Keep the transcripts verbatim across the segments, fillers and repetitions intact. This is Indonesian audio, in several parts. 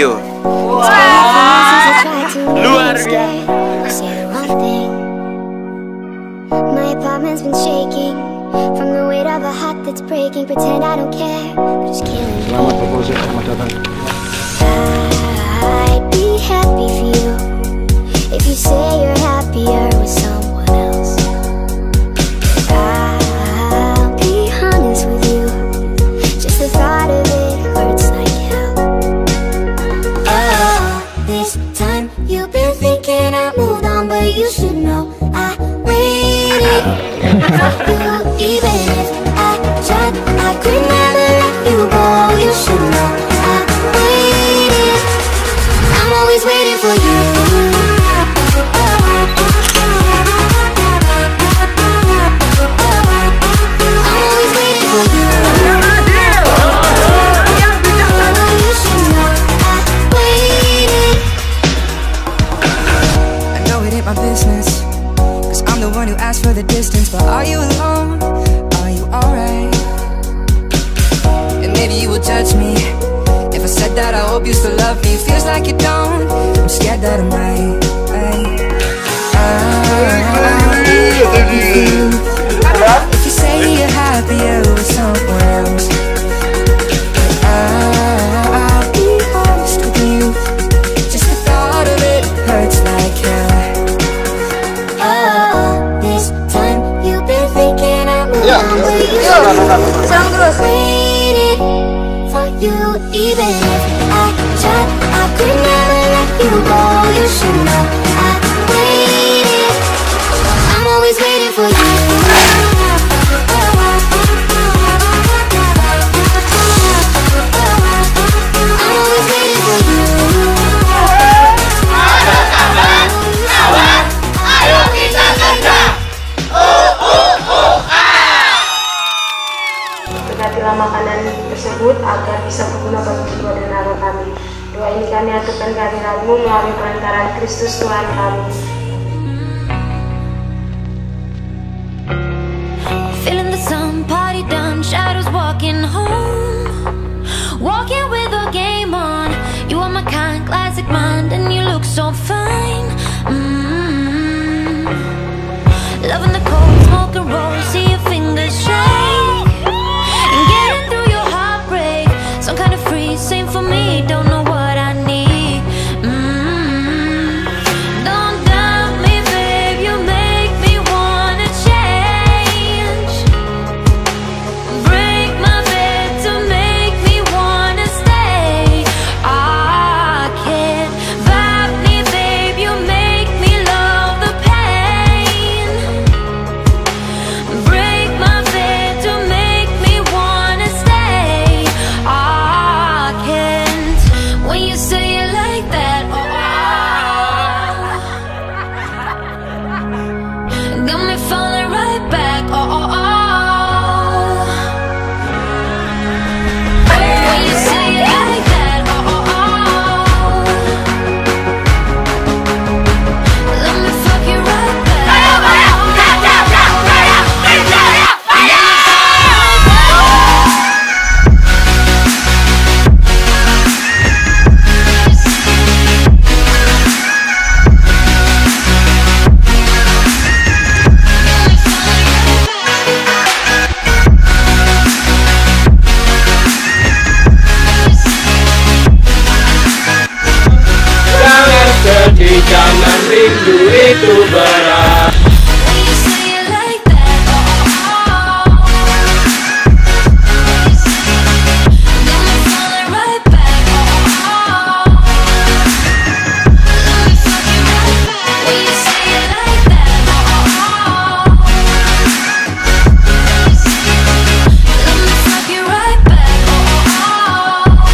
video. Luar biasa. My apartment's been shaking from the weight of a heart that's breaking. Pretend I don't care, but it's killing me. Selamat berproses, selamat datang. I'd be happy for you if you say you're happier with someone else. I'll be honest with you, just the thought of it hurts like hell. Oh, this time you've been thinking I moved on, but you should know I waited for you. Even if I tried, I could never let you go. You should know I waited. I'm always waiting for you. I'm always waiting for you. You should know I waited. I know it ain't my business, cause I'm the one who asked for the distance. But are you alone? Are you alright? And maybe you will judge me if I said that I hope you still love me. Feels like you don't, I'm scared that I might. If you say you're happier with someone else, I'll be honest with you, just the thought of it hurts like hell. Oh, this time you've been thinking I'm moving on, but you should know waited for you. Even if I tried, I could never let you go. You should know I waited. I'm always waiting for you. I'm always waiting for you. Berkatilah makanan tersebut agar bisa berguna bagi jiwa dan raga kami. Doa ini kami aturkan kehadirat-Mu melalui perantaraan Kristus Tuhan kami. Feeling the sun, party done, shadows walking home. Walking with a game on. You are my kind, classic mind, and you look so fine. Mm-hmm. Loving the cold, smoke and roll, see your fingers shake. And getting through your heartbreak, some kind of free, same for me, don't know what I need. Mm-hmm. Don't doubt me, babe, you make me wanna change. Break my bed to make me wanna stay. I can't vibe me, babe, you make me love the pain. Break my bed to make me wanna stay. I can't. When you say it like that, oh, got me falling right back, oh, oh, oh. When you say it like that, oh, oh, oh. Let me fuck you right back. Jangan sedih, jangan rindu, itu berat. When you say it like that, oh, oh, oh. Got me falling right back, oh, oh, oh. Let me fuck you right back. When you say it like that, oh, oh, oh. Let me fuck you right back, oh, oh, oh.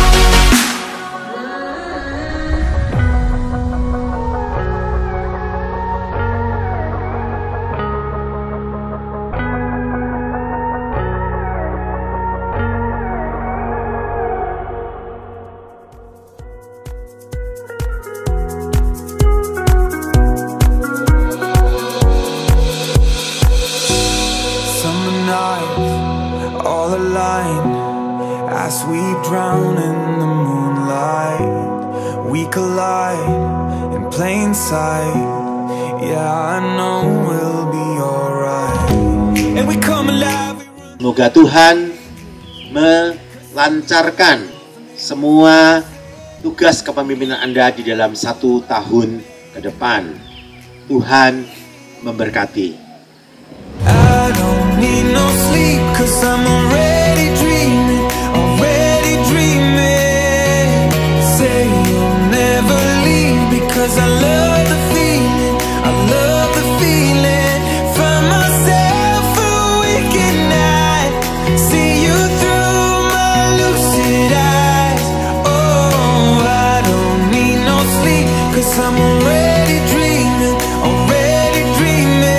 Summer night, all aligned, as we drown in the moonlight. we collide in plain sight. Yeah, I know we'll be alright. And we come alive. Semoga Tuhan melancarkan semua tugas kepemimpinan Anda di dalam satu tahun ke depan. Tuhan memberkati. I don't need no sleep, 'cause I'm already dreaming, already dreaming. Say you'll never leave, because I love the feeling, I love the feeling. Find myself awake at night, see you through my lucid eyes. Oh, I don't need no sleep, 'cause I'm already dreaming, already dreaming.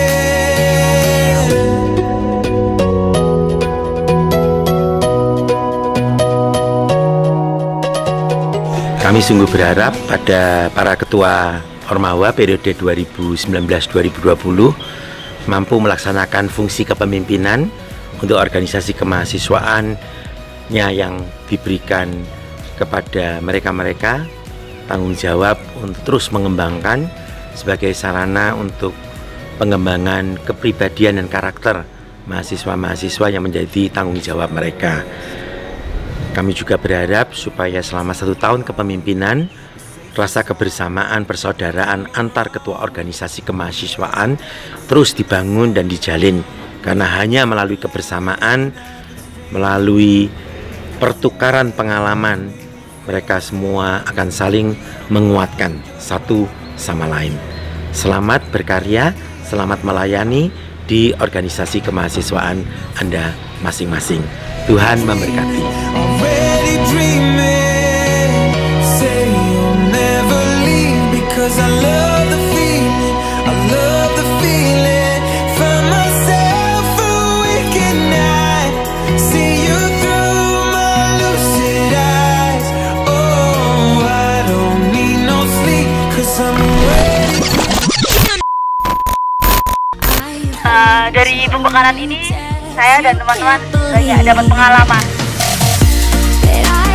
Kami sungguh berharap pada para ketua Ormawa periode dua ribu sembilan belas dua ribu dua puluh mampu melaksanakan fungsi kepemimpinan untuk organisasi kemahasiswaannya yang diberikan kepada mereka-mereka, tanggung jawab untuk terus mengembangkan sebagai sarana untuk pengembangan kepribadian dan karakter mahasiswa-mahasiswa yang menjadi tanggung jawab mereka. Kami juga berharap supaya selama satu tahun kepemimpinan, rasa kebersamaan persaudaraan antar ketua organisasi kemahasiswaan terus dibangun dan dijalin. Karena hanya melalui kebersamaan, melalui pertukaran pengalaman, mereka semua akan saling menguatkan satu sama lain. Selamat berkarya, selamat melayani di organisasi kemahasiswaan Anda masing-masing. Tuhan memberkati. Already dreaming, say you'll never leave, because I love the feeling, I love the feeling. Find myself awake at night, see you through my lucid eyes. Oh, I don't need no sleep, 'cause I'm ready. Uh, dari pembekalan ini saya dan teman-teman banyak dapat pengalaman.